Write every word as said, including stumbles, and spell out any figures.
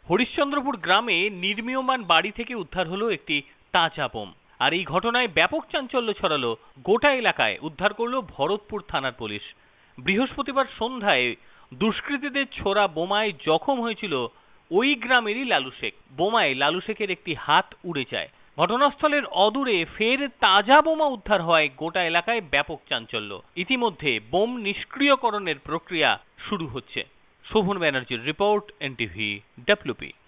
হরিশ্চন্দ্রপুর গ্রামে নির্মীয়মান বাড়ি থেকে উদ্ধার হলো একটি তাজা বোম। আর এই ঘটনায় ব্যাপক চাঞ্চল্য ছড়ালো গোটা এলাকায়। উদ্ধার করলো ভরতপুর থানার পুলিশ। বৃহস্পতিবার সন্ধ্যায় দুষ্কৃতীদের ছোড়া বোমায় জখম হয়েছিল ওই গ্রামেরই লালু শেখ। বোমায় লালু শেখের একটি হাত উড়ে যায়। ঘটনাস্থলের অদূরে ফের তাজা বোমা উদ্ধার হয়। গোটা এলাকায় ব্যাপক চাঞ্চল্য। ইতিমধ্যে বোম নিষ্ক্রিয়করণের প্রক্রিয়া শুরু হচ্ছে। শোভন ব্যানার্জির রিপোর্ট, এনটিভি ডব্লিউপি।